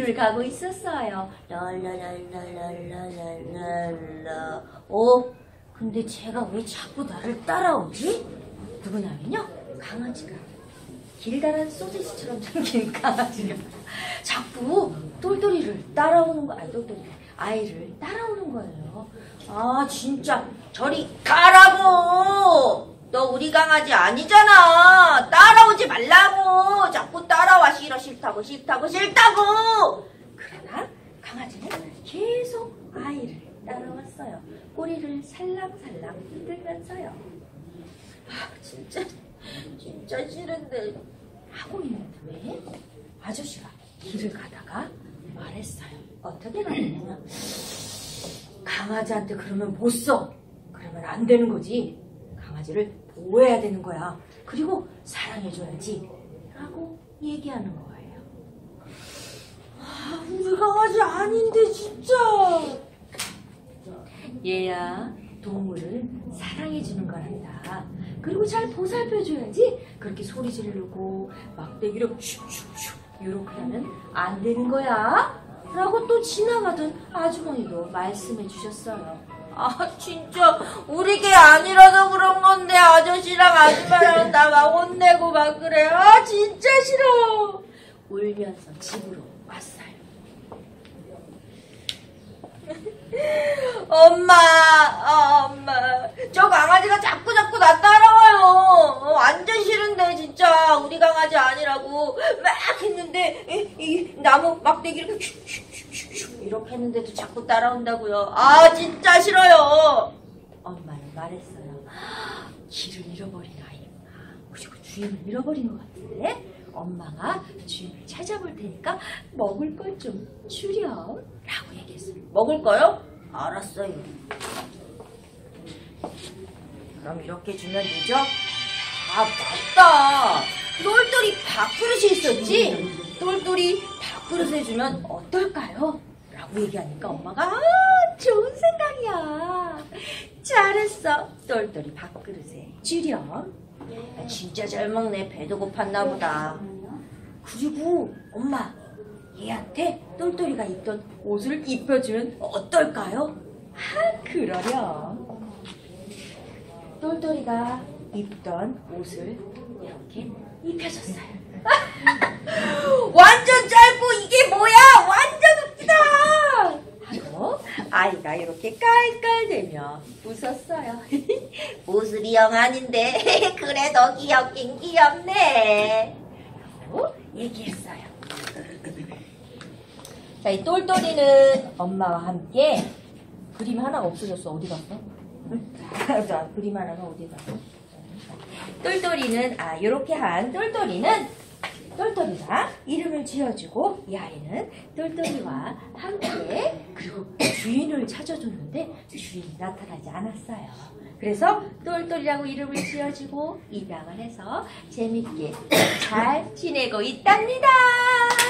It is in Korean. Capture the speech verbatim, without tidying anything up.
길을 가고 있었어요. 랄랄랄랄랄랄랄라. 어? 근데 쟤가 왜 자꾸 나를 따라오지? 누구냐면요, 강아지가. 길다란 소시지처럼 생긴 강아지가 자꾸 똘똘이를 따라오는 거, 아니 똘똘이 아이를 따라오는 거예요. 아 진짜 저리 가라고. 너 우리 강아지 아니잖아. 따라오지 말라고. 자꾸 따라와. 싫어 싫다고 싫다고 싫다고. 그러나 강아지는 계속 아이를 따라왔어요. 꼬리를 살랑살랑 흔들면서요. 아 진짜 진짜 싫은데 하고 있는데 왜? 아저씨가 길을 가다가 말했어요. 어떻게 말했냐면, 강아지한테 그러면 못 써. 그러면 안 되는 거지. 강아지를 보호해야 되는 거야. 그리고 사랑해줘야지. 라고 얘기하는 거예요. 아, 우리 강아지 아닌데 진짜. 얘야, 동물은 사랑해주는 거란다. 그리고 잘 보살펴줘야지. 그렇게 소리 지르고 막대기로 슉슉슉 이렇게 하면 안 되는 거야. 라고 또 지나가던 아주머니도 말씀해 주셨어요. 아 진짜 우리 개 아니라서 그런 건데 아저씨랑 아줌마랑 나 막 혼내고 막 그래. 아 진짜 싫어. 울면서 집으로 왔어요. 엄마, 아, 엄마, 저 강아지가 자꾸 자꾸 나 따라와요. 어, 완전 싫은데 진짜 우리 강아지 아니라고 막 했는데 이, 이 나무 막대기를 슉슉슉슉 이렇게 했는데도 자꾸 따라온다고요. 아 진짜 싫어요. 엄마는 말했어요. 길을 잃어버린 아이구나. 그리고 주인을 잃어버린 것 같은데 엄마가 주인을 찾아볼 테니까 먹을 걸 좀 주렴 라고 얘기했어요. 먹을 거요? 알았어요. 그럼 이렇게 주면 되죠? 아 맞다. 똘똘이 밥그릇이 있었지? 똘똘이 밥그릇에 주면 어떨까요? 라고 얘기하니까 엄마가 아 좋은 생각이야. 잘했어. 똘똘이 밥그릇에 주렴. 아, 진짜 잘 먹네. 배도 고팠나 보다. 그리고 엄마, 얘한테 똘똘이가 입던 옷을 입혀주면 어떨까요? 아 그러렴. 똘똘이가 입던 옷을 이렇게 입혀줬어요. 완전 짧고 이게 뭐야? 완전 웃기다. 하고 아이가 이렇게 깔깔대며 웃었어요. 옷을 영 아닌데 그래도 귀엽긴 귀엽네 라고 얘기했어요. 자, 이 똘똘이는 엄마와 함께 그림 하나가 없어졌어. 어디 갔어? 자, 그림 하나가 어디 갔어? 똘똘이는 아 이렇게 한 똘똘이는 똘똘이가 이름을 지어주고 이 아이는 똘똘이와 함께 그리고 주인을 찾아줬는데 주인이 나타나지 않았어요. 그래서 똘똘이라고 이름을 지어주고 입양을 해서 재밌게 잘 지내고 있답니다.